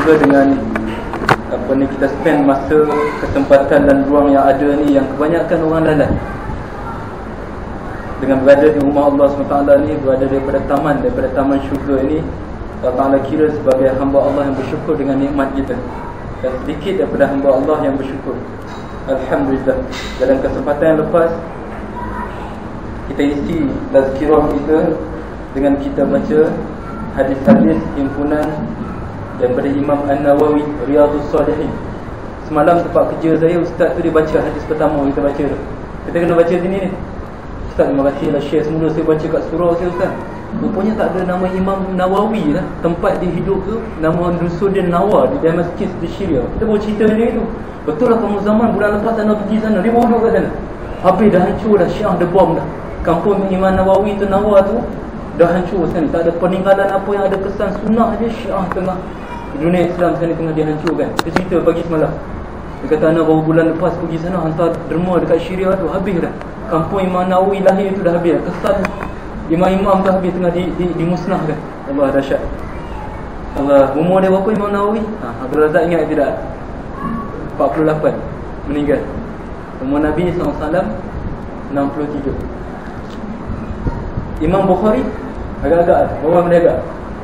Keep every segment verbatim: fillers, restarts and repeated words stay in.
juga dengan apa ni, kita spend masa, kesempatan dan ruang yang ada ni, yang kebanyakan orang lalai. Dengan berada di rumah Allah subhanahu wa taala ni, berada daripada taman, daripada taman syurga ini, Allah Ta'ala kira sebagai hamba Allah yang bersyukur dengan nikmat kita. Dan sedikit daripada hamba Allah yang bersyukur. Alhamdulillah. Dalam kesempatan yang lepas, kita isi tazkirah kita dengan kita baca hadis-hadis himpunan daripada Imam An-Nawawi, Riyadhus Salihin. Semalam tempat kerja saya, ustaz tu dia baca hadis pertama kita baca tu. Kita kena baca sini ni. Ustaz, terima kasih lah share semula saya baca kat surau saya, ustaz. Rupanya tak ada nama Imam Nawawi lah. Tempat dia hidup tu, nama dusun dia Nawa, di Damascus di Syria. Kita baru cerita dia tu. Betul lah kamu zaman bulan lepas sana pergi sana, dia baru duduk kat sana. Habis dah hancur dah, Syiah dah bom dah. Kampung Imam Nawawi tu, Nawa tu dah hancur sekarang. Tak ada peninggalan apa yang ada kesan sunnah je. Syiah tengah, dunia Islam sekarang tengah dihancurkan. Dia cerita pagi semalam. Dia kata anak baru bulan lepas pergi sana, hantar derma dekat Syria tu, habis dah. Kampung Imam Nawawi lahir tu dah habis. Kesan imam-imam tu habis, tengah di, di, dimusnahkan. Allah, dahsyat. Allah, umur dia berapa Imam Nawawi? Ha, Abdul Razak ingat tidak? empat puluh lapan meninggal. Umur Nabi sallallahu alaihi wasallam enam puluh tiga. Imam Bukhari agak-agak, bawah menegak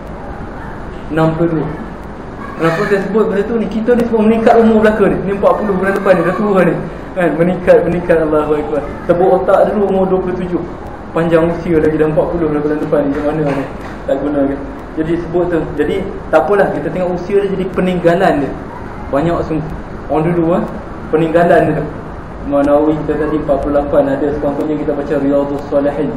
enam puluh dua. Kenapa saya sebut benda tu ni? Kita ni semua meningkat umur belaka ni. Ni empat puluh bulan depan ni, dah tua ni kan? Meningkat, meningkat, Allahu Akbar. Tebuk otak dulu umur dua puluh tujuh. Panjang usia lagi dah empat puluh bulan depan ni. Macam mana ni? Tak guna kan? Jadi sebut tu. Jadi tak apalah, kita tengok usia dia jadi peninggalan dia. Banyak semua orang dulu eh, peninggalan dia tu. Imam Nawawi kita tadi empat puluh lapan. Ada sekurang-kurangnya kita baca Riyadhus Salihin.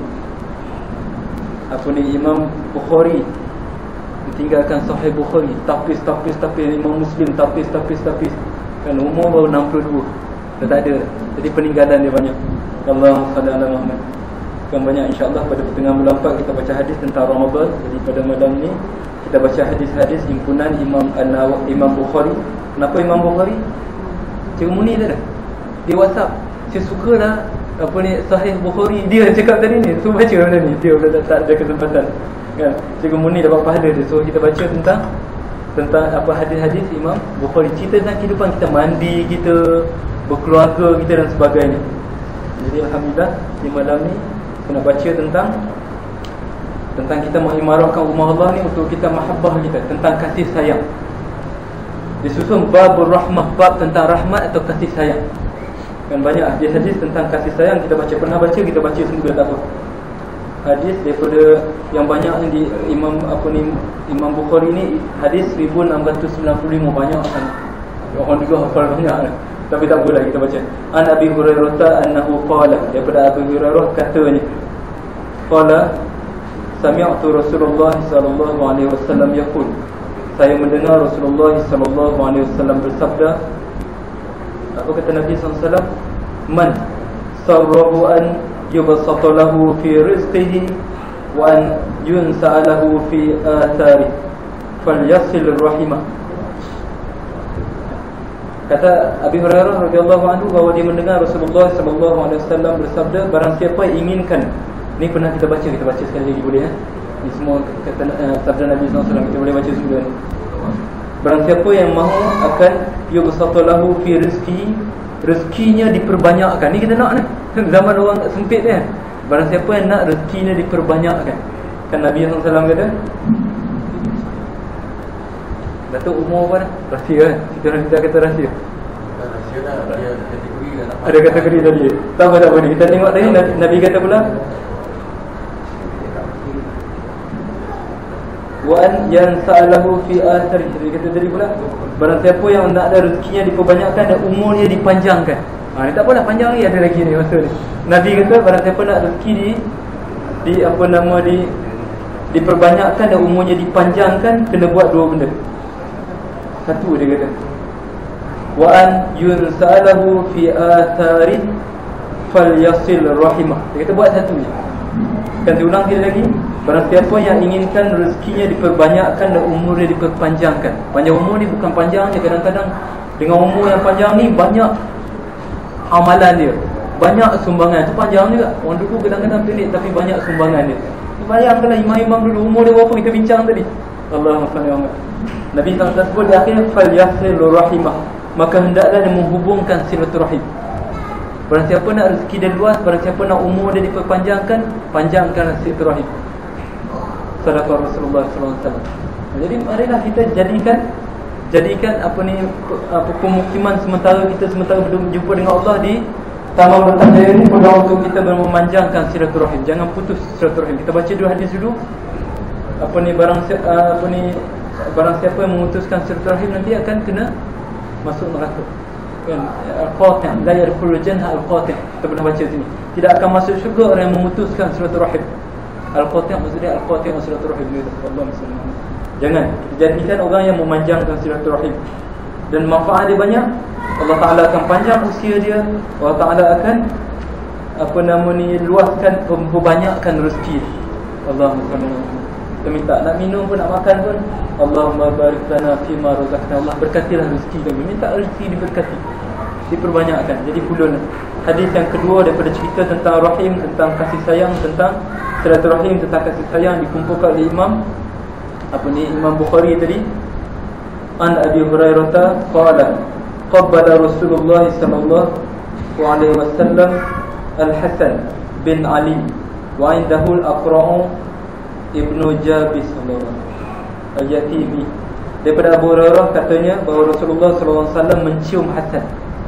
Apa ni, Imam Bukhari ditinggalkan Sahih Bukhari, tapis-tapis tapis, Imam Muslim tapis-tapis tapis kan, umur baru enam puluh dua. Dah tak ada. Jadi peninggalan dia banyak. Allahumma salli ala Muhammad. Kan banyak, insya-Allah pada pertengahan bulan empat kita baca hadis tentang Ramadan. Jadi pada malam ni kita baca hadis-hadis himpunan Imam An-Nawawi, Imam Bukhari. Kenapa Imam Bukhari? Cikgu Muni dah dah di WhatsApp, saya sukalah apa ni Sahih Bukhari, dia cakap tadi ni, so baca benda ni. Dia dah tak ada kesempatan kan. Cikgu Muni dapat pahala dia. So kita baca tentang tentang apa hadis-hadis Imam Bukhari, cerita tentang kehidupan kita, mandi kita, berkeluarga kita dan sebagainya. Jadi alhamdulillah di malam ni kita nak baca tentang tentang kita mengimarahkan rumah Allah ni untuk kita mahabbah kita, tentang kasih sayang. Disusun babur rahmah, bab tentang rahmat atau kasih sayang. Kan banyak hadis-hadis tentang kasih sayang kita baca. Pernah baca, kita baca semula tak apa. Hadis daripada yang banyak di Imam apa ni Imam Bukhari ni, hadis seribu enam ratus sembilan puluh lima, banyak kan. Orang juga hafal banyak kan. Tapi tak apalah, kita baca. An Abi Hurairah annahu qala, daripada Abu Hurairah katanya, qala sami'tu Rasulullah sallallahu alaihi wasallam yaqul, saya mendengar Rasulullah sallallahu alaihi wasallam bersabda. Apa kata Nabi sallallahu alaihi wasallam? Man sarrahu an yubsata lahu fi rizqihi wa an yunsa lahu fi athari falyasil rahimah. Kata Abi Hurairah radhiyallahu anhu bahawa dia mendengar Rasulullah sallallahu alaihi wasallam bersabda, barang siapa inginkan, ni pernah kita baca, kita baca sekali lagi boleh eh? Ni semua kata uh, sabda Nabi sallallahu alaihi wasallam, kita boleh baca semula ni. Barang siapa yang mahu akan yubsata lahu fi rizqi, rezekinya diperbanyakkan. Ni kita nak ni, zaman orang sempit ni kan. Barang siapa yang nak rezekinya diperbanyakkan, kan Nabi sallallahu alaihi wasallam kata, Datuk umur apa dah? Rahsia kan? Kita orang kita kata rahsia. Rahsia dah, dia kategori dah dapat. Ada kategori tadi. Tak apa tak apa ni. Kita tengok tadi Nabi, Nabi kata pula, wa an yansa'alahu fi athari. Dia kata tadi pula, barang siapa yang nak ada rezekinya diperbanyakkan dan umurnya dipanjangkan. Ha, ni tak apalah, panjang lagi, ada lagi ni masa ni. Nabi kata barang siapa nak rezeki di di apa nama di diperbanyakkan dan umurnya dipanjangkan, kena buat dua benda. Satu dia kata, wa an yunsa'alahu fi athari falyasil rahimah. Dia kata buat satu je. Kan diulang sekali lagi, barang siapa yang inginkan rezekinya diperbanyakkan dan umurnya diperpanjangkan. Panjang umur ni bukan panjang je, kadang-kadang dengan umur yang panjang ni banyak amalan dia, banyak sumbangan. Tu panjang juga. Orang dulu kadang-kadang pendek tapi banyak sumbangan dia. Bayangkanlah imam-imam dulu, umur dia berapa kita bincang tadi. Allahumma salli wa sallam. Nabi sallallahu alaihi wasallam sebut di akhir falyasilu rahimah, maka hendaklah dia menghubungkan silaturahim. Barang siapa nak rezeki dia luas, barang siapa nak umur dia diperpanjangkan, panjangkan silaturahim. Sadaqah Rasulullah sallallahu alaihi wasallam. Jadi marilah kita jadikan jadikan apa ni apa pemukiman sementara kita sementara berjumpa dengan Allah di Taman Bertajaya ini peluang untuk kita memanjangkan silaturahim. Jangan putus silaturahim. Kita baca dulu hadis dulu. Apa ni barang apa ni barang siapa yang memutuskan silaturahim nanti akan kena masuk neraka. Kan al-qati', la yadkhulul jannah al-qati'. Kita pernah baca sini. Tidak akan masuk syurga orang yang memutuskan silaturahim. Al-qati' maksudnya al-qati' silaturahim. Allah Subhanahu. Jangan jadikan orang yang memanjangkan silaturahim. Dan manfaat dia banyak. Allah Ta'ala akan panjang usia dia. Allah Ta'ala akan apa nama ni luaskan, perbanyakkan rezeki. Allahumma salli ala Muhammad. Kita minta nak minum pun, nak makan pun, Allahumma barik lana fima razaqtana. Allah berkatilah rezeki kami. Minta rezeki diberkati, diperbanyakkan. Jadi puluhan. Hadis yang kedua daripada cerita tentang rahim, tentang kasih sayang, tentang silaturahim, tentang kasih sayang dikumpulkan oleh Imam apa ni Imam Bukhari tadi. An Abi Hurairah qala qabbala Rasulullah sallallahu alaihi wasallam Al-Hasan bin Ali wa indahu al-Aqra'u Ibnu Jabis Al-Yatimi. Daripada Abu Hurairah katanya bahawa Rasulullah sallallahu alaihi wasallam mencium Hasan.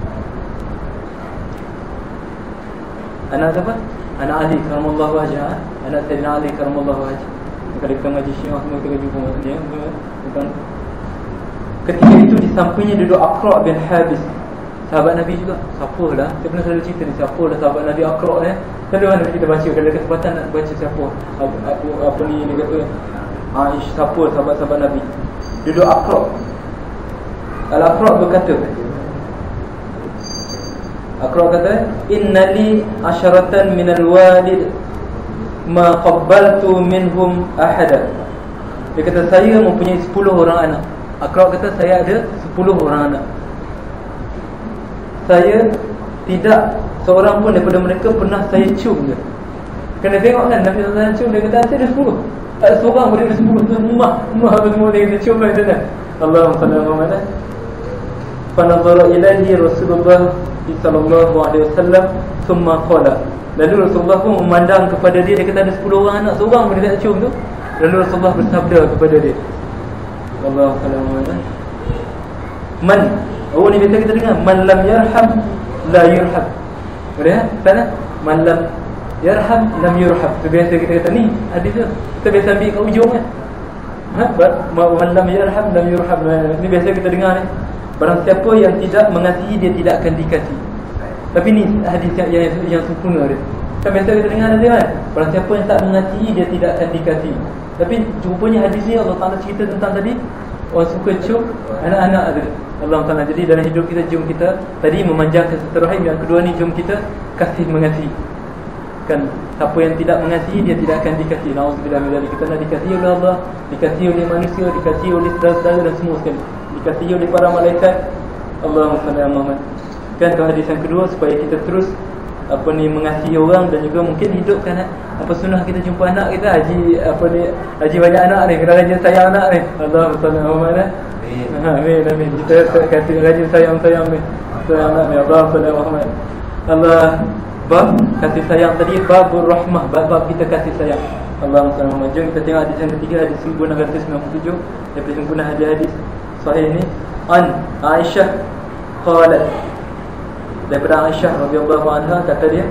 Anak siapa? Anak Ali karamallahu wajhah. Anak Sayyidina Ali karamallahu wajhah. Kalau kita ngaji Syiah semua kita jumpa dia bukan. Ketika itu di sampingnya duduk Aqra' bin Habis, sahabat Nabi juga. Siapa lah? Saya pernah selalu cerita ni, siapa lah sahabat Nabi Aqra' ni? Selalu mana kita baca, kalau ada kesempatan nak baca siapa apa, apa, apa ni dia kata Aish, siapa sahabat-sahabat Nabi. Duduk Aqra'. Al-Aqra' berkata, Aqra' kata, innali asharatan minal walid ma qabbaltu minhum ahada. Dia kata saya mempunyai sepuluh orang anak. Aqra' kata saya ada sepuluh orang anak. Saya tidak seorang pun daripada mereka pernah saya cium dia. Kena tengok kan Nabi sallallahu alaihi wasallam cium, dia kata saya ada sepuluh. Tak ada seorang pun ada sepuluh tu rumah. Rumah semua dia kata cium dia kata. Allahumma salli ala Muhammad. Fa nadhara ilaihi Rasulullah sallallahu alaihi wasallam thumma qala. Lalu Rasulullah pun memandang kepada dia, dia kata ada sepuluh orang anak, seorang pun dia tak cium tu. Lalu Rasulullah bersabda kepada dia, Allahu Akbar. Man, oh ni biasa kita dengar, man lam yarham la yurham. Boleh tak? Man lam yarham lam yurham. Itu biasa kita kata ni hadis tu. Kita biasa ambil kat ujung kan. Ha, man lam yarham lam yurham. Ni biasa kita dengar ni. Barang siapa yang tidak mengasihi dia tidak akan dikasihi. Tapi ni hadis yang yang, yang sempurna dia. Kan biasa kita dengar dia kan. Barang siapa yang tak mengasihi dia tidak akan dikasihi. Tapi rupanya hadis ni Allah Ta'ala cerita tentang tadi orang suka cium anak-anak dia. Allah Ta'ala. Jadi dalam hidup kita, jom kita tadi memanjangkan silaturahim. Yang kedua ni, jom kita kasih mengasihi. Kan siapa yang tidak mengasihi dia tidak akan dikasihi. Nauzubillah min dzalik. Kita nak dikasihi oleh Allah, dikasihi oleh manusia, dikasihi oleh saudara-saudara dan semua sekali, dikasihi oleh para malaikat. Allahumma salli ala Muhammad. Kan tu hadis yang kedua, supaya kita terus apa ni mengasihi orang dan juga mungkin hidupkan apa sunnah kita jumpa anak kita haji apa ni haji banyak anak ni, kena rajin sayang anak ni. Allahumma salli ala Muhammad. Ha, amin amin. Kita kata rajin sayang-sayang ni. Sayang anak ni. Allahumma salli ala Muhammad. Allah bab kasih sayang tadi, babur rahmah, bab kita kasih sayang. Allahumma salli ala Muhammad. Jom kita tengok hadis yang ketiga, hadis seribu enam ratus sembilan puluh tujuh daripada sempurna hadis-hadis sahih ni. An Aisyah qalat, daripada Aisyah radhiyallahu anha kata dia,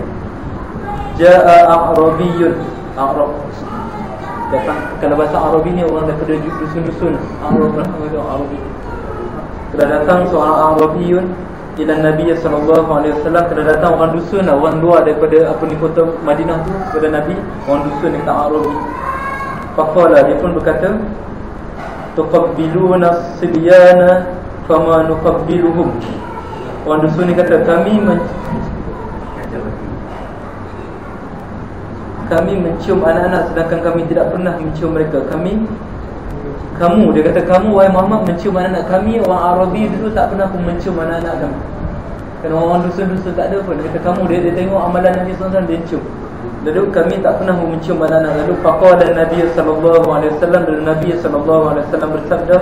jaa a'rabiyyun, a'rab datang. Kalau bahasa Arabi ni orang daripada dusun-dusun, a'rab lah Arabi. Telah datang seorang a'rabiyyun ila Nabi sallallahu alaihi wasallam. Telah datang orang dusun, orang luar daripada apa ni kota Madinah tu kepada Nabi, orang dusun yang tak Arabi. Faqala, dia pun berkata, tuqabbiluna sibyana fama nuqabbiluhum. Orang dusun ni kata, kami men- kami mencium anak-anak sedangkan kami tidak pernah mencium mereka. Kami Kamu, dia kata kamu wahai Muhammad mencium anak-anak kami. Orang Arabi dulu tak pernah pun mencium anak-anak kami. Kerana orang dusun-dusun tak ada pun. Dia kata kamu, dia, dia tengok amalan Nabi sallallahu alaihi wasallam, dia cium. Lalu kami tak pernah mencium anak-anak. Lalu faqala Nabi sallallahu alaihi wasallam, dan Nabi sallallahu alaihi wasallam bersabda,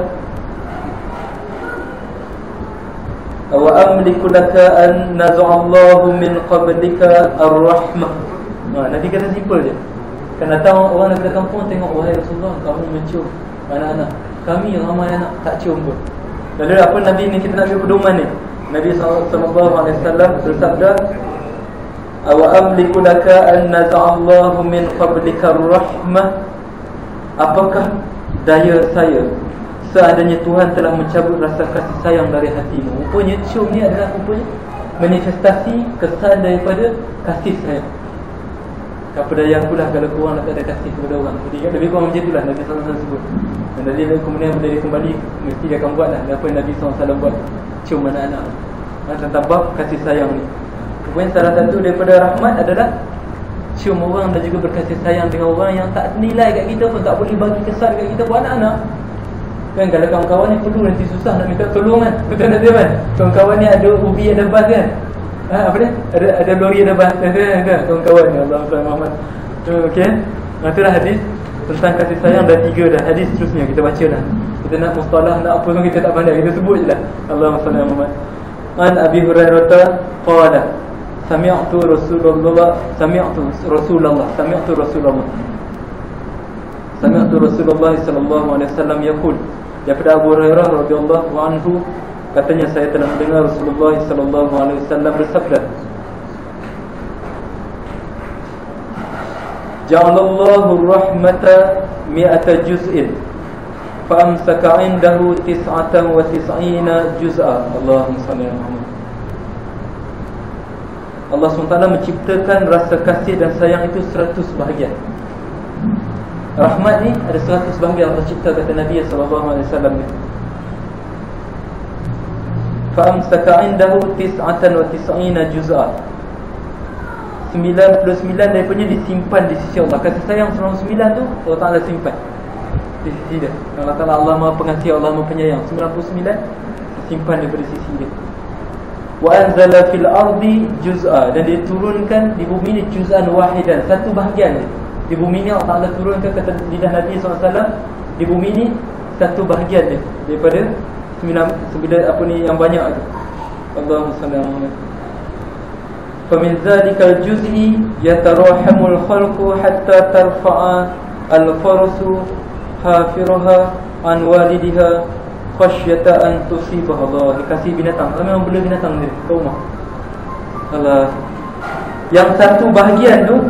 wa amliku laka an naz'allahu min qablika ar-rahmah. Ha, Nabi kata simple je. Kan datang orang daripada kampung tengok, wahai Rasulullah, kamu mencium anak-anak. Kami ramai anak tak cium pun. Lalu apa Nabi ni, kita nak ambil pedoman ni. Nabi sallallahu alaihi wasallam bersabda, wa amliku laka an naz'allahu min qablika ar-rahmah. Apakah daya saya seandainya Tuhan telah mencabut rasa kasih sayang dari hatimu? Rupanya cium ni adalah rupanya manifestasi kesan daripada kasih sayang. Apa daya aku lah kalau korang tak ada kasih kepada orang. Jadi lebih kurang macam itulah Nabi sallallahu alaihi wasallam sebut. Dan dari kemudian bila dia kembali, mesti dia akan buat lah apa yang Nabi sallallahu alaihi wasallam buat, cium anak-anak tentang bab kasih sayang ni. Kemudian salah satu daripada rahmat adalah cium orang dan juga berkasih sayang dengan orang yang tak nilai kat kita pun, tak boleh bagi kesan kat kita pun, anak-anak. Kan kalau kawan-kawan ni perlu, nanti susah nak minta tolong kan. Betul tak Tuan? Kawan-kawan ni ada ubi, ada bas kan. Ha, apa dia? Ada ada lori, ada bas kan, kan? Kawan-kawan ni Allah Subhanahu Muhammad. Okey. Itulah hadis tentang kasih sayang, dah tiga dah. Hadis seterusnya kita baca dah. Kita nak mustalah, nak apa pun kita tak pandai, kita sebut je lah. Allahumma salli ala Muhammad. An Abi Hurairah qala sami'tu Rasulullah sami'tu Rasulullah sami'tu Rasulullah sami'tu Rasulullah sallallahu alaihi wasallam yaqul. Daripada Abu Hurairah radhiyallahu anhu, katanya, saya telah mendengar Rasulullah sallallahu alaihi wasallam bersabda, ja'alallahu rahmata mi'ata juz'in fa amsaka 'indahu tis'atan wa tis'ina juz'a. Allahumma salli ala Muhammad. Allah subhanahu wa taala menciptakan rasa kasih dan sayang itu seratus bahagian. Rahmat ni ada seratus bahagian Allah cipta, kata Nabi sallallahu alaihi wasallam. Fa amsaka 'indahu tis'atan wa tis'ina juz'a. sembilan puluh sembilan daripadanya disimpan di sisi Allah. Kasih sayang sembilan puluh sembilan tu Allah Taala simpan di sisi dia. Allah Taala Allah Maha Pengasih, Allah Maha Penyayang. sembilan puluh sembilan disimpan daripada sisi dia. Wa anzala fil ardi juz'a, dan diturunkan di bumi ni juz'an wahidan, satu bahagian dia. Di bumi ni Allah Taala turunkan, kata lidah Nabi sallallahu alaihi wasallam, di bumi ni satu bahagian dia daripada sembilan, sembilan apa ni yang banyak tu. Allahumma salli ala Muhammad. Famin zalikal juz'i yatarahamul khalqu hatta tarfa'a al-farsu hafiraha an walidiha khasyata an tusibaha. Allah dikasih binatang, memang bela binatang dia ke rumah. Allah, yang satu bahagian tu,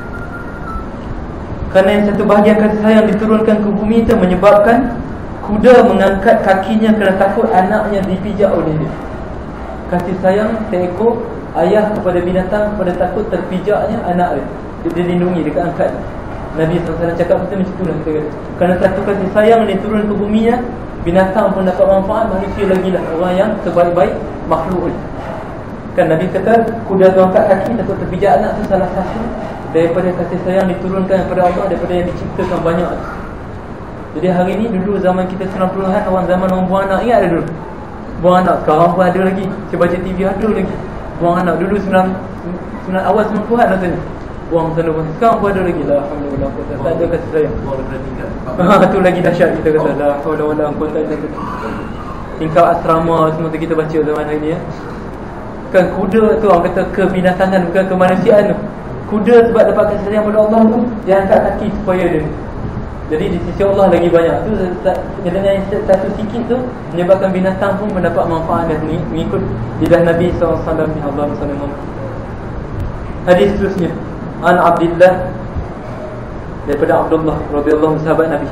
kerana yang satu bahagian kasih sayang diturunkan ke bumi itu menyebabkan kuda mengangkat kakinya kerana takut anaknya dipijak oleh dia. Kasih sayang seekor ayah kepada binatang, kepada takut terpijaknya anak dia, dia, dia lindungi, dia angkat. Nabi sallallahu alaihi wasallam cakap betul macam itulah kita kata. Kerana satu kasih sayang ni turun ke buminya, binatang pun dapat manfaat, manusia lagi lah, orang yang sebaik-baik makhluk ni. Kan Nabi kata kuda tu angkat kaki takut terpijak anak, tu salah satu daripada kasih sayang diturunkan daripada Allah, daripada yang diciptakan banyak. Jadi hari ni, dulu zaman kita sembilan puluhan, orang zaman orang buang anak, ingat ada dulu buang anak? Sekarang pun ada lagi, saya baca T V ada lagi buang anak. Dulu sembilan, sembilan awal sembilan puluhan rasanya buang sana pun. Sekarang pun ada lagi. La haula wala quwwata, tak ada kasih sayang. Buang daripada tingkat. Ha, tu lagi dahsyat kita kata. La haula wala quwwata illa billah. Tingkap asrama semua tu kita baca zaman hari ni ya. Kan kuda tu orang kata kebinatangan, bukan kemanusiaan tu. Kuda sebab dapat kasih sayang daripada Allah tu, dia angkat kaki supaya dia. Jadi di sisi Allah lagi banyak tu. Dengan satu sikit tu menyebabkan binatang pun mendapat manfaat dan mengikut lidah Nabi sallallahu alaihi wasallam. Allah sallallahu. Hadis seterusnya, An Abdullah, daripada Abdullah radhiyallahu sahabat Nabi,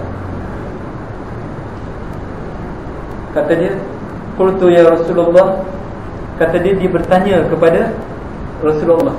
kata dia, qultu ya Rasulullah, kata dia, dia bertanya kepada Rasulullah,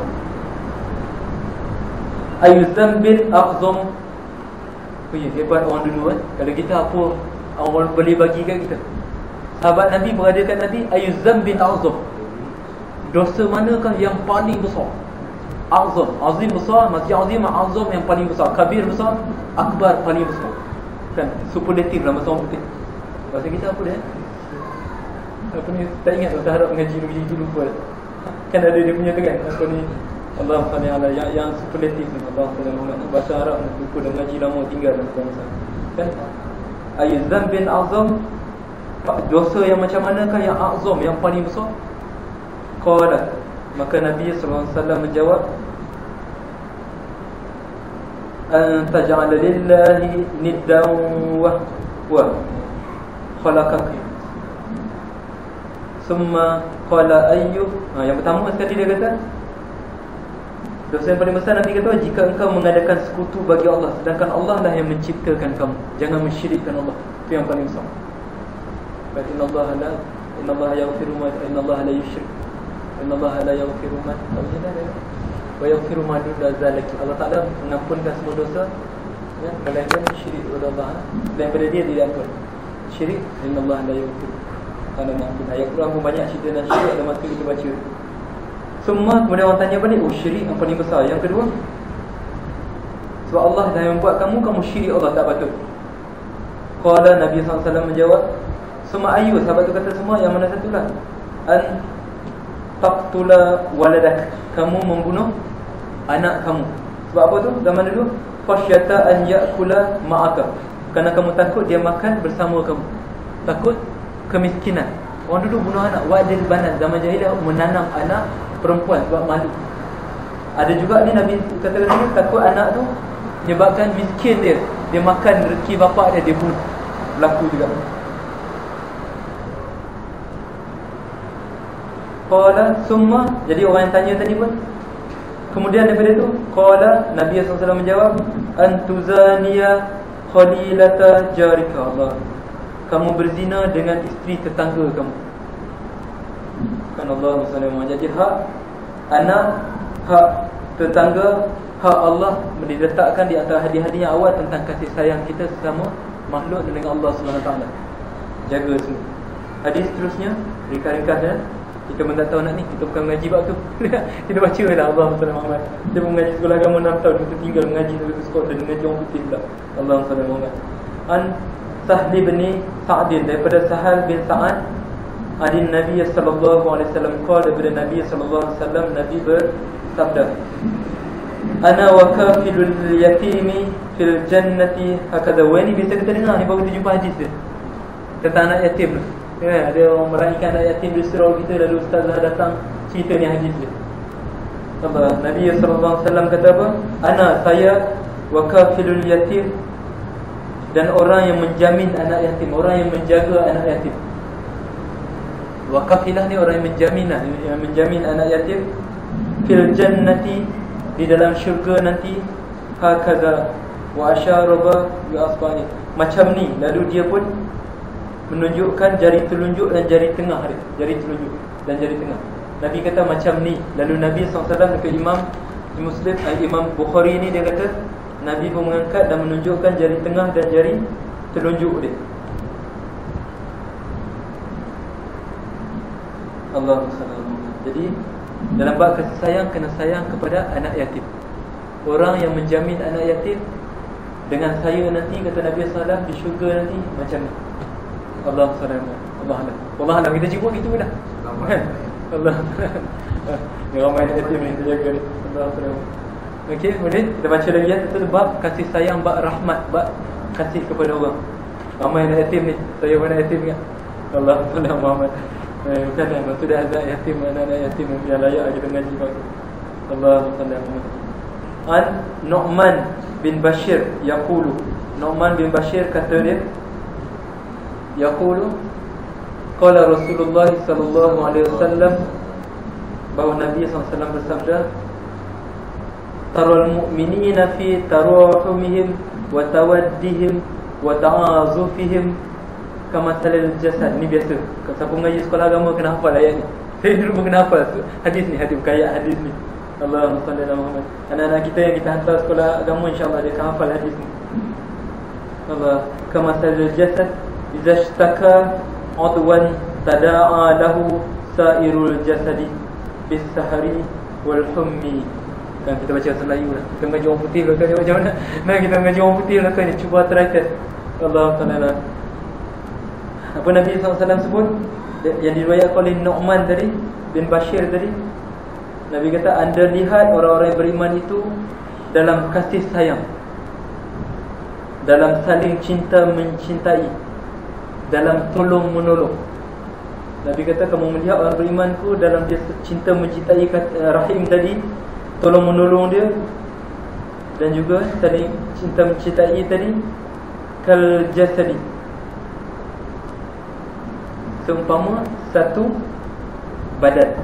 ayu dzambil a'zam. Oh ya, hebat orang dulu kan. Kalau kita apa orang boleh bagi kat kita. Sahabat Nabi berada kat Nabi, ayu dzambil a'zam, dosa manakah yang paling besar? Azam, azim besar, masjid azim, azam yang paling besar, kabir besar, akbar paling besar. Kan superlatif dalam bahasa orang putih. Bahasa kita apa dia? Apa ni, tak ingat, tak harap mengaji begitu lupa. Kan ada dia punya tu kan, apa ni, Allah salli ala yang, yang superlatif ni. Allah salli Muhammad. Bahasa Arab ni buku dah ngaji lama tinggal dalam bangsa. Kan? Ayu dzambin azam, dosa yang macam manakah yang azam, yang paling besar? Qala, maka Nabi sallallahu alaihi wasallam menjawab, an taj'ala lillahi niddan wa wa khalaqaka. Summa qala ayyu, ha, yang pertama sekali dia kata, dosa yang paling besar Nabi kata, jika engkau mengadakan sekutu bagi Allah, sedangkan Allah lah yang menciptakan kamu. Jangan mensyirikkan Allah. Itu yang paling besar. Inna Allah la Inna Allah yaghfiru ma Inna Allah la yusyrik. Inna Allah la yaghfiru ma wa yaghfiru ma duna zalika. Allah Taala mengampunkan semua dosa, ya, melainkan syirik kepada Allah. Dan pada dia tidak ampun. Syirik, Inna Allah la yaghfiru. Karena mengampun. Ayat Quran pun banyak cerita tentang syirik, ada masa kita baca. Semua kemudian orang tanya balik, oh syirik yang paling besar. Yang kedua, sebab Allah dah yang buat kamu, kamu syirik Allah, tak patut. Qala Nabi sallallahu alaihi wasallam menjawab, semua ayu, sahabat tu kata semua, yang mana satu lah? An taqtula waladak, kamu membunuh anak kamu. Sebab apa tu? Zaman dulu, khasyata an ya'kula ma'aka, kerana kamu takut dia makan bersama kamu. Takut kemiskinan. Orang dulu bunuh anak, wadil banat, zaman jahiliah menanam anak perempuan sebab malu. Ada juga ni Nabi katakan ni, takut anak tu menyebabkan miskin dia, dia makan rezeki bapak dia, dia bunuh. Berlaku juga. Qala summa, jadi orang yang tanya tadi pun, kemudian daripada itu, qala Nabi sallallahu alaihi wasallam menjawab, antuzaniya khalilata jarika. Allah, kamu berzina dengan isteri tetangga kamu. Kan Allah subhanahu. Jadi hak anak, hak tetangga, hak Allah diletakkan di antara hadis-hadis yang awal tentang kasih sayang kita sesama makhluk dengan Allah subhanahu wa taala. Jaga semua. Hadis seterusnya, ringkas-ringkasnya, kita pun tak tahu nak ni, kita bukan mengaji bab tu. Kita baca lah Allah subhanahu wa taala. Kita pun mengaji sekolah agama enam tahun, kita tinggal mengaji satu sekolah dan mengaji orang putih pula. Allah subhanahu wa taala. An Sahli bin Sa'din, daripada Sahal bin Sa'ad, adin Nabi sallallahu alaihi wasallam qala, daripada Nabi sallallahu alaihi wasallam, Nabi bersabda, ana wa kafilul yatimi fil jannati hakadha. Wa ni biasa kita dengar ni, baru kita jumpa hadis dia tentang anak yatim. Ya, ada orang meraihkan anak yatim di surau kita, lalu ustazah datang cerita ni hadis dia. Allah, Nabi sallallahu alaihi wasallam kata apa? Ana, saya, wa kafilul yatim, dan orang yang menjamin anak yatim, orang yang menjaga anak yatim. Wakafilah ni orang yang menjamin, yang menjamin anak yatim, fil jannati, di dalam syurga nanti, hakadha wa asyaraba bi asbani, macam ni. Lalu dia pun menunjukkan jari telunjuk dan jari tengah dia, jari telunjuk dan jari tengah. Nabi kata macam ni. Lalu Nabi sallallahu alaihi wasallam dekat Imam Muslim, Imam Bukhari ni, dia kata Nabi pun mengangkat dan menunjukkan jari tengah dan jari telunjuk dia. Allah subhanahu. Jadi dalam bab kasih sayang, kena sayang kepada anak yatim. Orang yang menjamin anak yatim dengan saya nanti, kata Nabi sallallahu alaihi wasallam, di syurga nanti macam ni. Allah subhanahu. Allah Allah. Allah Allah, kita cuba gitu dah. Allah. Ni ramai anak yatim ni, kita jaga ni. Allah subhanahu. Okey, kemudian kita baca lagi ya, itu bab kasih sayang, bab rahmat, bab kasih kepada orang. Ramai anak yatim ni, saya pun anak yatim kan. Allah subhanahu Muhammad. Eh, bukan lah, lepas tu dah ada yatim, anak-anak yatim yang layak kita mengaji bagi. Allah subhanahu. An Nu'man bin Bashir yaqulu, Nu'man bin Bashir kata dia, yaqulu qala Rasulullah sallallahu alaihi wasallam, bahawa Nabi sallallahu alaihi wasallam bersabda, taral mu'minina fi taruhumihim wa tawaddihim wa ta'azufihim kama talil jasad. Ni biasa, siapa mengaji sekolah agama kena hafal ayat ni. Saya dulu pun kena hafal hadis ni, hadis bukan ayat, hadis ni. Allahumma salli ala Muhammad. Anak-anak kita yang kita hantar sekolah agama, insya-Allah dia akan hafal hadis ni. Allah, kama talil jasad idza ishtaka udwan tada'a lahu sa'irul jasadi bis sahari wal hummi. Kan kita baca bahasa Melayu lah. Kita mengaji orang putih belakang ni macam mana? Nah, kita mengaji orang putih belakang ni, cuba try test. Allah Ta'ala. Apa Nabi sallallahu alaihi wasallam sebut, yang diriwayatkan oleh Nu'man tadi bin Bashir tadi, Nabi kata, anda lihat orang-orang yang beriman itu dalam kasih sayang, dalam saling cinta mencintai, dalam tolong menolong. Nabi kata, kamu melihat orang beriman tu dalam dia cinta mencintai rahim tadi, tolong menolong dia, dan juga saling cinta mencintai tadi, kal jasadi, seumpama satu badan.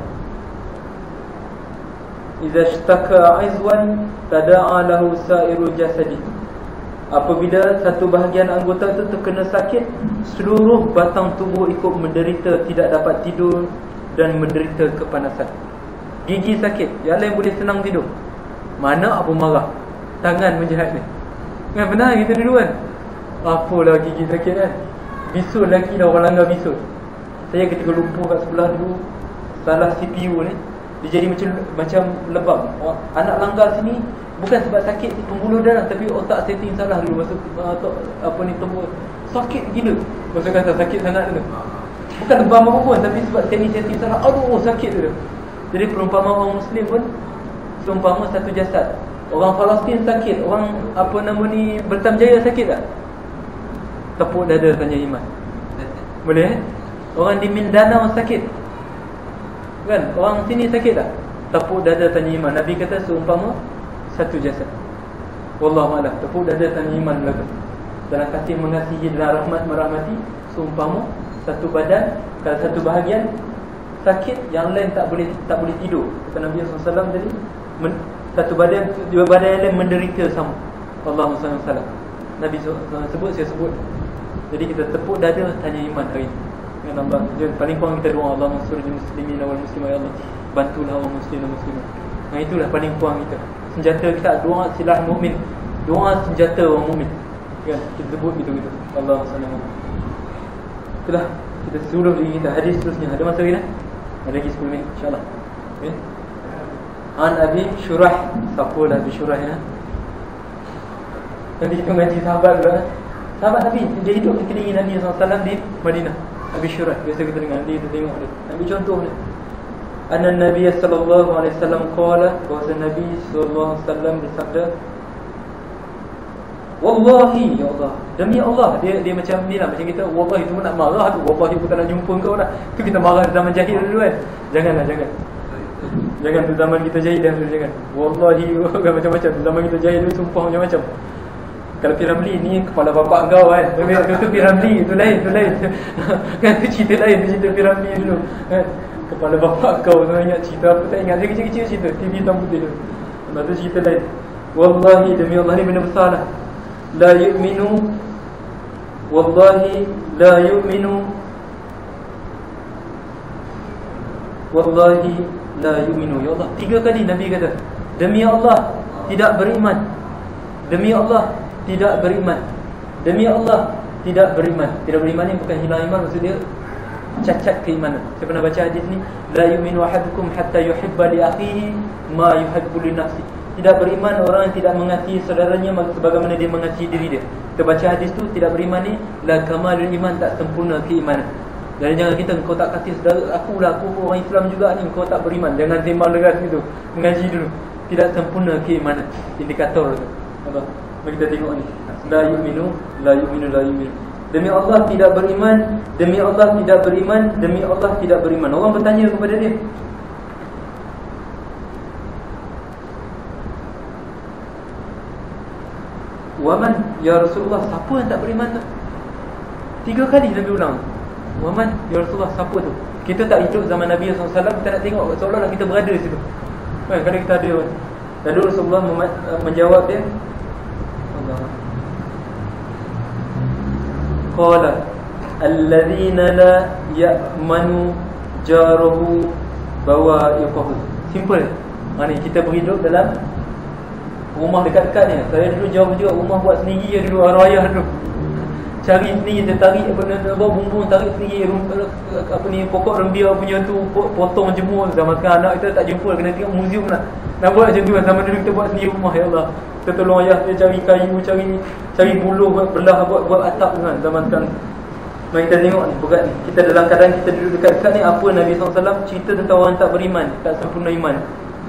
Iza ishtaka izwan tada'a lahu sa'iru jasadi. Apabila satu bahagian anggota itu terkena sakit, seluruh batang tubuh ikut menderita, tidak dapat tidur dan menderita kepanasan. Gigi sakit, yang lain boleh senang tidur, mana apa marah, tangan menjahat ni. Kan pernah kita dulu kan, apalah gigi sakit kan, bisul lagi dah orang langgar bisul. Saya ketika lupa kat sebelah dulu, salah C P U ni, dia jadi macam macam lebam. Anak langgar sini bukan sebab sakit pembuluh darah, tapi otak setting salah dulu masuk uh, apa ni tubuh sakit gila. Masuk kata sakit sangat tu. Bukan lebam apa pun, tapi sebab setting setting salah. Aduh sakit tu. Jadi perumpamaan orang Muslim pun seumpama satu jasad. Orang Palestin sakit, orang apa nama ni Bertam Jaya sakit tak? Tepuk dada tanya iman. Boleh eh? Orang di Mindanao sakit kan? Orang sini sakit tak? Tepuk dada tanya iman. Nabi kata seumpama satu jasad. Wallahu a'lam. Tepuk dada tanya iman belakang. Dalam kasih mengasihi, dalam rahmat merahmati, seumpama satu badan, kalau satu bahagian sakit, yang lain tak boleh tak boleh tidur. Kata Nabi sallallahu alaihi wasallam tadi, men, satu badan, dua badan yang lain menderita sama. Allahumma salli alaihi wasallam. Nabi sebut, saya sebut. Jadi kita tepuk dada tanya iman hari ini. Dengan Allah, paling kurang kita doa, Allahumma surjil muslimin wal muslimat, ya Allah bantulah orang muslim dan muslimat. Nah itulah paling kurang kita. Senjata kita doa silah mukmin. Doa senjata orang mukmin. Kan kita sebut gitu-gitu. Allahumma salli alaihi wasallam. Itulah kita suruh diri kita. Hadis seterusnya. Ada masa lagi dah? Ada lagi sepuluh minit insya-Allah. Okey. An Abi Syurah. Siapa dah Abi Syurah ya? Nanti kita mengaji sahabat juga. Sahabat Nabi, dia hidup di keliling Nabi sallallahu alaihi wasallam di Madinah. Abi Syurah, biasa kita dengar dia, kita tengok dia. Nabi contoh dia. Anna Nabi sallallahu alaihi wasallam qala, bahawa Nabi sallallahu alaihi wasallam bersabda, wallahi ya Allah, demi Allah. Dia dia macam ni lah, macam kita wallahi tu nak marah tu, wallahi aku tak nak jumpa kau dah. Tu kita marah zaman jahil dulu kan. Janganlah, jangan. Jangan tu zaman kita jahil dah dulu, jangan. Wallahi macam-macam tu zaman kita jahil dulu, sumpah macam-macam. Kalau Piramli ni kepala bapak kau kan, itu tu Piramli, itu lain, itu lain. Kan tu cerita lain, tu cerita Piramli dulu kan. Kepala bapak kau, tu ingat cerita apa tak ingat, dia kecil-kecil cerita T V hitam putih tu. Lepas tu cerita lain. Wallahi, demi Allah ni benda besar lah. La yu'minu, wallahi la yu'minu, wallahi la yu'minu. Ya Allah, tiga kali Nabi kata, demi Allah tidak beriman, demi Allah tidak beriman, demi Allah tidak beriman. Tidak beriman ni bukan hilang iman, maksud dia cacat keimanan. Saya pernah baca hadis ni, la yu'minu ahadukum hatta yuhibba li akhihi ma yuhibbu li nafsi. Tidak beriman orang yang tidak mengasihi saudaranya sebagaimana dia mengasihi diri dia. Kita baca hadis tu, tidak beriman ni la kamalul iman, tak sempurna keimanan. Jadi jangan kita, kau tak kasih saudara aku lah, aku orang Islam juga ni, kau tak beriman. Jangan sembang deras gitu, mengaji dulu. Tidak sempurna keimanan, indikator tu. Allah, mari kita tengok ni. La yu'minu, la yu'minu, la yu'minu. Demi Allah tidak beriman, demi Allah tidak beriman, demi Allah tidak beriman. Orang bertanya kepada dia, waman ya Rasulullah, siapa yang tak beriman tu? Tiga kali Nabi ulang, waman ya Rasulullah, siapa tu? Kita tak hidup zaman Nabi sallallahu alaihi wasallam, kita nak tengok seolah-olah kita berada di situ kan, kadang kita ada kan. Lalu Rasulullah menjawab dia, Allah qala alladhina la ya'manu jaruhu bawa'iqahu. Simple. Ha ni kita berhidup dalam rumah dekat-dekat ni. Saya dulu jauh juga, rumah buat sendiri dulu, arwah ayah dulu. Cari sendiri, dia tarik apa benda bumbung, tarik sendiri apa ni pokok rembia punya tu, potong jemur. Zaman sekarang anak kita tak jumpa, kena tengok muzium lah. Nak buat macam tu kan. Zaman dulu kita buat sendiri rumah, ya Allah. Kita tolong ayah dia cari kayu, cari cari buluh, buat belah, buat buat atap kan. Zaman sekarang mari kita tengok ni, berat ni. Kita dalam keadaan kita duduk dekat-dekat ni, apa Nabi sallallahu alaihi wasallam cerita tentang orang tak beriman, tak sempurna iman.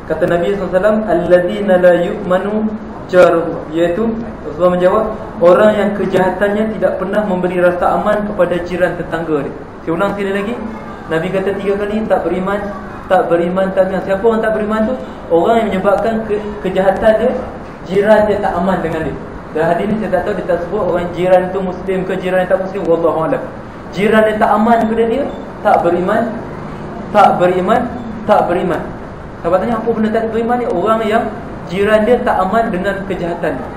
Kata Nabi sallallahu alaihi wasallam, alladzina la yu'manu jaruhu, iaitu Rasulullah menjawab, orang yang kejahatannya tidak pernah memberi rasa aman kepada jiran tetangga dia. Saya ulang sekali lagi, Nabi kata tiga kali tak beriman, tak beriman, tak beriman. Siapa orang tak beriman tu? Orang yang menyebabkan ke, kejahatan dia, jiran dia tak aman dengan dia. Dan hadis ni saya tak tahu dia tak sebut orang jiran tu Muslim ke jiran yang tak Muslim, wallahu a'lam. Jiran dia tak aman kepada dia, tak beriman, tak beriman, tak beriman. Sahabat tanya, apa benda tak beriman ni? Orang yang jiran dia tak aman dengan kejahatan dia.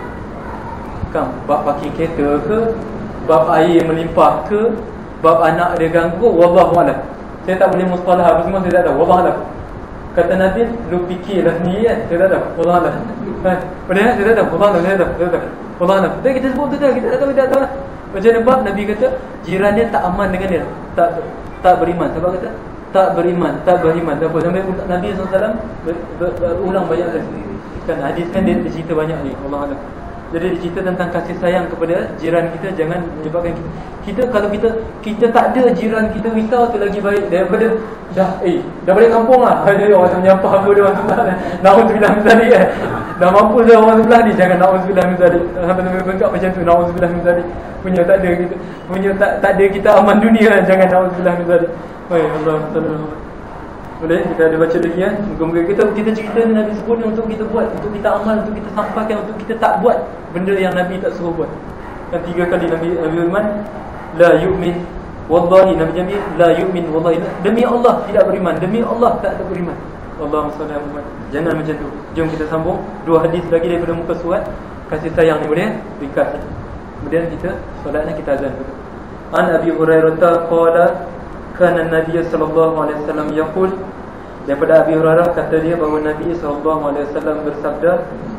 Kan, bab parking kereta ke, bab air melimpah ke, bab anak dia ganggu, wallahu a'lam. Saya tak boleh mustalah apa semua, saya tak tahu, wallahu a'lam. Kata Nabi, lu fikirlah sendiri kan, saya tak tahu, wallahu a'lam. Kan, boleh kan, saya tak tahu, wallahu a'lam, saya tak tahu, saya tak tahu, wallahu a'lam. Tapi kita sebut betul, kita tak tahu, kita tak tahu. Macam mana bab Nabi kata jiran dia tak aman dengan dia, tak tak beriman. Sebab kata tak beriman, tak beriman, tak apa. Sampai Nabi sallallahu alaihi wasallam berulang banyak kali. Kan hadis kan dia cerita banyak ni, wallahu a'lam. Jadi dia cerita tentang kasih sayang kepada jiran kita, jangan menyebabkan kita, kita kalau kita kita tak ada jiran kita risau tu lagi baik daripada dah eh dah balik kampung lah. Ada orang menyampah aku dia orang sebelah. Nauzubillah min zalik kan. Dah mampu dah orang sebelah ni, jangan nauzubillah min zalik. Sampai sampai bengkak macam tu, nauzubillah min zalik. Punya tak ada kita, punya tak tak ada kita aman dunia kan, jangan nauzubillah min zalik. Oi Allah taala. Boleh kita ada baca lagi kan. Moga-moga kita kita cerita ni Nabi sebut ni untuk kita buat, untuk kita amal, untuk kita sampaikan, untuk kita tak buat benda yang Nabi tak suruh buat. Dan tiga kali Nabi Nabi firman la yu'min wallahi, Nabi janji la yu'min wallahi, demi Allah tidak beriman, demi Allah tak ada beriman. Allahumma salli ala Muhammad. Jangan macam tu. Jom kita sambung dua hadis lagi daripada muka surat kasih sayang ni, boleh ringkas. Kemudian kita solatnya kita azan. An Abi Hurairah qala kana Nabi sallallahu alaihi wasallam yaqul, daripada Abi Hurairah kata dia bahawa Nabi sallallahu alaihi wasallam bersabda,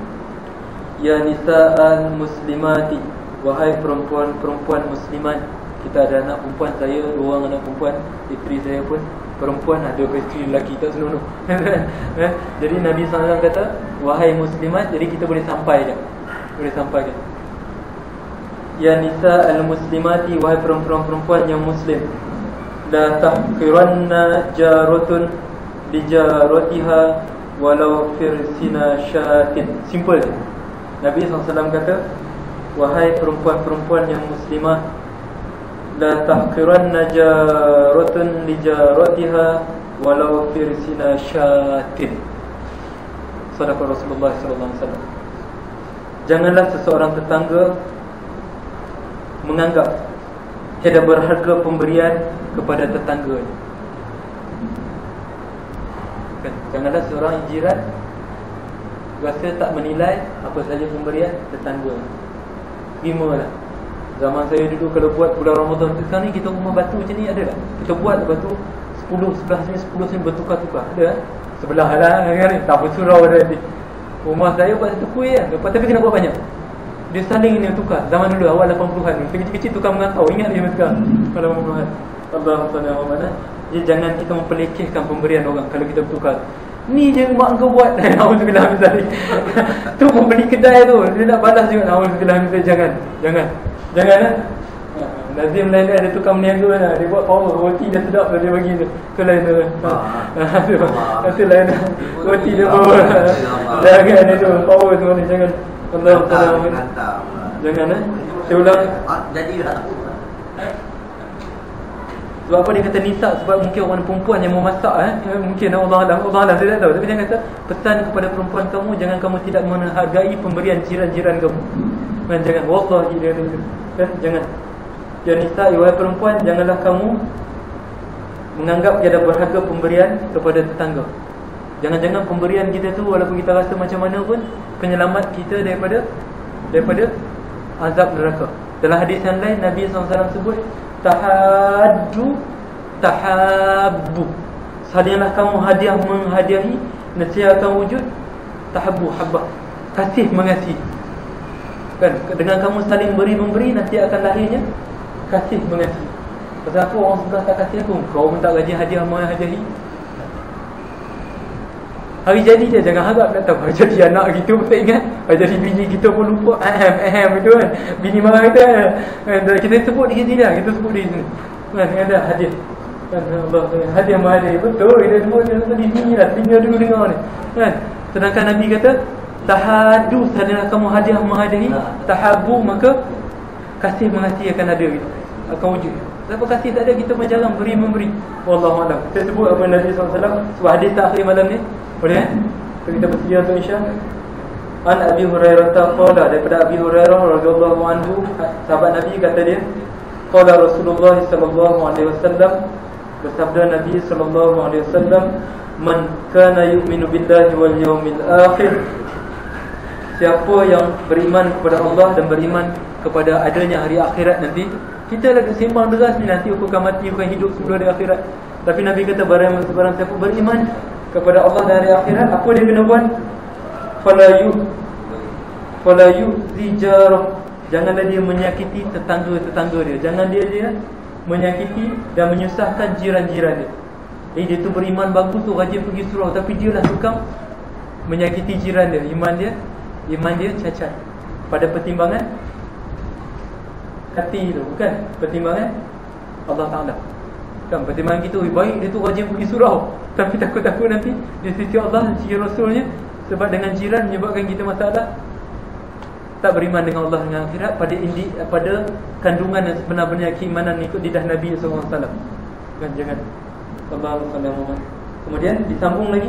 ya nisa'al muslimati, wahai perempuan-perempuan muslimat. Kita ada anak perempuan, saya dua orang anak perempuan, isteri saya pun perempuan, ada isteri lelaki tak senonoh. Jadi Nabi sallallahu alaihi wasallam kata wahai muslimat, jadi kita boleh sampai je, boleh sampaikan. Ya nisa'al muslimati, wahai perempuan-perempuan yang muslim, la tahqiranna jaratun bijaratiha walau firsina syatin. Simple. Nabi sallallahu alaihi wasallam kata, wahai perempuan-perempuan yang muslimah, la tahqiranna jaratun bijaratiha walau firsina syatin. Sadaqah Rasulullah sallallahu alaihi wasallam. Janganlah seseorang tetangga menganggap tidak berharga pemberian kepada tetangga. Kan? Janganlah seorang jiran rasa tak menilai apa saja pemberian tetangga. Terimalah. Zaman saya dulu kalau buat bulan Ramadan, sekarang ni kita rumah batu macam ni ada tak? Kita buat batu sepuluh sebelah sini, sepuluh sini bertukar-tukar. Ada tak? Sebelah lah kan ni. Tak bersurau ada ni. Rumah saya buat satu kuih kan. Lepas tapi kena buat banyak. Dia saling ini tukar. Zaman dulu awal lapan puluhan ni, kecil-kecil tukar mengantau. Ingat dia tukar pada lapan puluhan. Allah Subhanahu wa taala. Jadi jangan kita mempelekehkan pemberian orang kalau kita bertukar. Ni je mak kau buat. Nauzubillah min zalik. Tu pembeli kedai tu, dia nak balas juga. Nauzubillah min zalik. Jangan. Jangan. Jangan eh. Nazim lain ada tukar meniaga lah. Dia buat power, roti dia sedap dia bagi tu. Tu lain tu. Ha. Tu lain. Roti dia power. Jangan ada tu power semua ni, jangan. Allah Taala. Jangan eh. Saya ulang. Jadilah. Sebab apa dia kata nisa? Sebab mungkin orang perempuan yang memasak eh. Mungkin Allah Allah Allah Allah saya tak tahu. Tapi dia kata pesan kepada perempuan kamu, jangan kamu tidak menghargai pemberian jiran-jiran kamu. Dan jangan wallahi dia kata. Eh, jangan. Ya nisa, wahai perempuan, janganlah kamu menganggap tiada berharga pemberian kepada tetangga. Jangan-jangan pemberian kita tu walaupun kita rasa macam mana pun penyelamat kita daripada daripada azab neraka. Dalam hadis yang lain Nabi sallallahu alaihi wasallam sebut tahaddu tahabbu. Salinglah kamu hadiah menghadiahi, nescaya akan wujud tahabbu, habbah, kasih mengasihi. Kan, dengan kamu saling beri memberi nanti akan lahirnya kasih mengasihi. Pasal apa orang sebelah tak kasih aku? Kau pun tak rajin hadiah menghadiahi. Hari jadi dia jangan harap nak tahu. Hari jadi anak kita pun tak ingat. Hari jadi bini kita pun lupa. Ahem, ahem itu kan. Bini marah kita kan. Kita sebut di sini dah. Kita sebut di sini. Kan, ada hadiah. Kan Allah hadiah mahadiah betul dia sebut dia tadi sini lah tinggal dulu dengar ni. Kan? Sedangkan Nabi kata tahadu sadalah kamu hadiah mahadihi, tahabu maka kasih mengasihi akan ada gitu. Akan wujud. Siapa kasih tak ada kita pun jarang beri memberi. Wallahu a'lam. Kita sebut apa Nabi sallallahu alaihi wasallam sebab hadis akhir malam ni. Boleh eh? Kita bersedia untuk insya. An Abi Hurairah qala, daripada Abi Hurairah radhiyallahu anhu, sahabat Nabi kata dia, qala Rasulullah sallallahu alaihi wasallam, bersabda Nabi sallallahu alaihi wasallam, man kana yu'minu billahi wal yawmil akhir, siapa yang beriman kepada Allah dan beriman kepada adanya hari akhirat nanti. Kita lagi sembang deras ni, nanti aku akan mati, aku akan hidup sebelum hari akhirat. Tapi Nabi kata barang barang siapa beriman kepada Allah dan hari akhirat, apa dia kena buat? Fala yu fala yu'zi jarah, janganlah dia menyakiti tetangga-tetangga dia. Jangan dia dia menyakiti dan menyusahkan jiran-jiran dia. Eh dia tu beriman bagus tu, rajin pergi surau, tapi dia lah tukang menyakiti jiran dia. Iman dia iman dia cacat. Pada pertimbangan hati tu, bukan pertimbangan Allah Ta'ala. Kan pertimbangan kita, baik dia tu rajin pergi surau, tapi takut-takut nanti di sisi Allah, sisi Rasulnya, sebab dengan jiran menyebabkan kita masalah. Tak beriman dengan Allah dengan akhirat, pada indi, pada kandungan yang sebenar-benar keimanan ikut lidah Nabi sallallahu alaihi wasallam. Kan jangan sallallahu alaihi wasallam. Kemudian disambung lagi,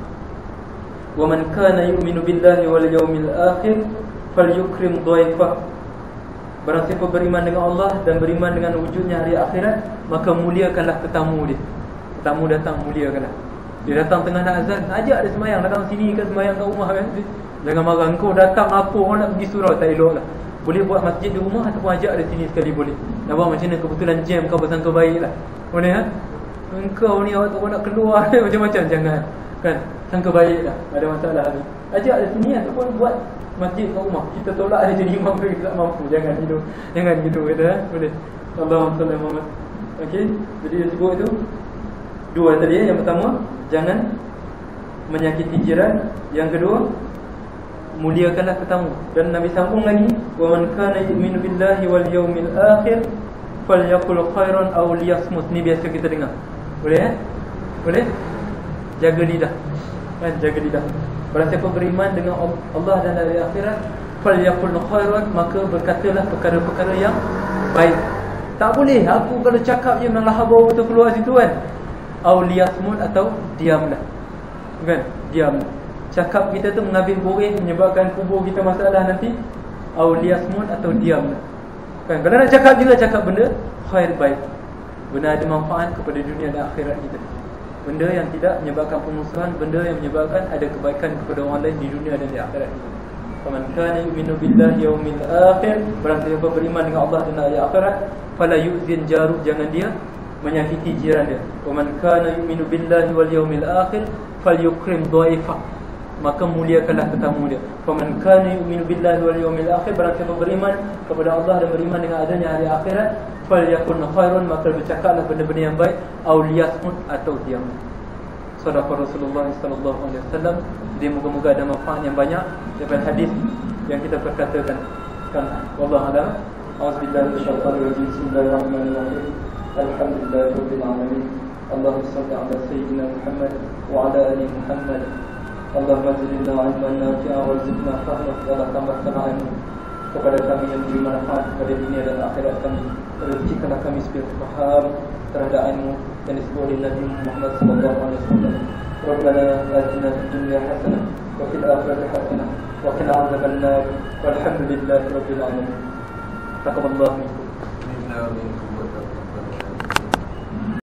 wa man kana yu'minu billahi wal yawmil akhir falyukrim dhaifah, barang siapa beriman dengan Allah dan beriman dengan wujudnya hari akhirat, maka muliakanlah tetamu dia. Tetamu datang, muliakanlah. Dia datang tengah nak azan, ajak dia semayang, datang sini ke semayang kat rumah kan. Jangan marah, kau datang apa orang nak pergi surau, tak elok lah. Boleh buat masjid di rumah ataupun ajak dia sini sekali boleh. Nak buat macam mana, kebetulan jam kau bersangka baik lah. Boleh kan? Engkau ni awak nak keluar macam-macam, jangan. Kan? Sangka baik lah, ada masalah tu. Ajak dia sini ataupun buat masjid kat rumah. Kita tolak dia jadi imam ke, kita tak mampu. Jangan gitu. Jangan gitu kata eh? Boleh. Allahumma salli Muhammad. Okey. Jadi dia sebut itu dua tadi. Yang pertama, jangan menyakiti jiran. Yang kedua, muliakanlah tetamu. Dan Nabi sambung lagi, wa man kana yu'minu billahi wal yawmil akhir falyaqul khairan aw liyasmut. Ni biasa kita dengar. Boleh eh? Boleh? Jaga lidah. Kan, jaga lidah. Barang siapa beriman dengan Allah dan hari akhirat, falyaqul khairan, maka berkatalah perkara-perkara yang baik. Tak boleh aku kalau cakap je memang lahap bau betul keluar situ kan. Aw liyasmut, atau diamlah. Kan? Diamlah. Cakap kita tu mengambil boreh, menyebabkan kubur kita masalah nanti. Aw liyasmut, atau diamlah. Kan? Kalau nak cakap juga cakap benda khair, baik, benda ada manfaat kepada dunia dan akhirat kita. Benda yang tidak menyebabkan pemusuhan, benda yang menyebabkan ada kebaikan kepada orang lain di dunia dan di akhirat. Faman kana yu'minu billahi yawmil akhir, barang siapa beriman dengan Allah dan hari akhirat, fala yu'zin jaru, jangan dia menyakiti jiran dia. Faman kana yu'minu billahi wal yawmil akhir falyukrim dhaifah, maka muliakanlah tetamu dia. Faman kana yu'minu billahi wal yawmil akhir, barang siapa beriman kepada Allah dan beriman dengan adanya hari akhirat, falyakun khairun, maka bercakaplah benda-benda yang baik, aw liyasmut, atau diam. Sadaqah Rasulullah sallallahu alaihi wasallam. Dia moga-moga ada manfaat yang banyak daripada hadis yang kita perkatakan. Kan wallahu a'lam. Auzubillahi minasyaitanir rajim. Bismillahirrahmanirrahim. Alhamdulillahirabbil alamin. Allahumma shalli ala sayyidina Muhammad wa ala ali Muhammad. Allahumma zidna ilman nafi'a warzuqna fahma. Ya Allah, tambahkan ilmu kepada kami yang memberi manfaat kepada dunia dan akhirat kami. Rezekikanlah kami supaya faham terhadap ilmu yang disebut oleh Nabi Muhammad sallallahu alaihi wasallam. Rabbana atina fid dunya hasanah wa fil akhirati hasanah wa qina adzabannar. Walhamdulillahi rabbil alamin. Taqabbalallahu minkum.